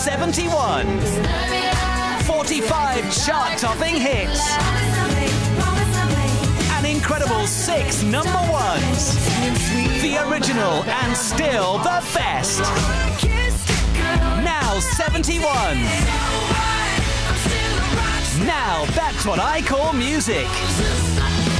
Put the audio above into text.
71. 45 chart-topping hits. An incredible 6 number ones. The original and still the best. Now 71. Now that's what I call music.